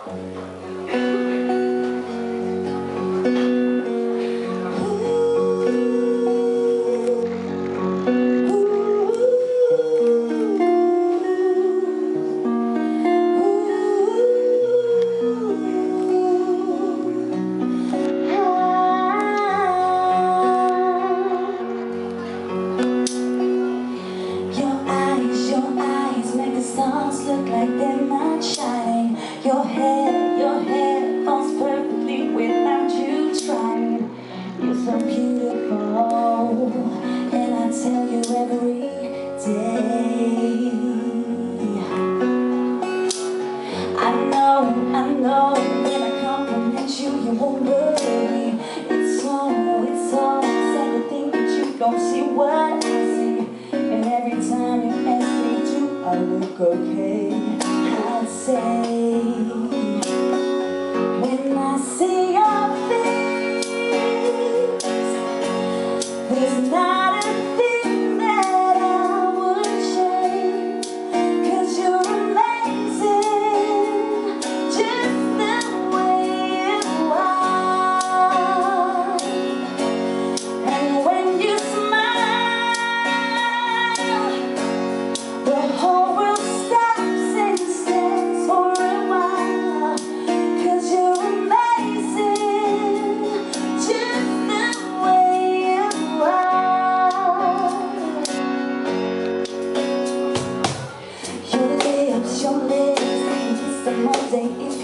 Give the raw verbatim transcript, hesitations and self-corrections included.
Stars look like they're not shining. Your hair, your hair falls perfectly without you trying. You're so beautiful, and I tell you every day. I know, I know, when I compliment you, you won't worry. It's so, it's so sad to think that you don't see what I see. And every time you ask me to, I look okay. I'd say, when I see your face, there's not a thing that I would change. 'Cause you're amazing, just the way you are. And when you smile, the whole world stops and stands for a while. 'Cause you're amazing, just the way you are. Your lips, your lips, it's the Monday.